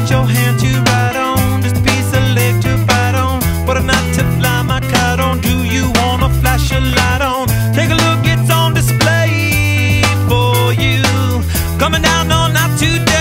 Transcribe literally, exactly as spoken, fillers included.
got your hand to ride on, just a piece of leg to bite on. What a night to fly my kite on. Do you wanna flash a light on? Take a look, it's on display for you. Coming down on night today.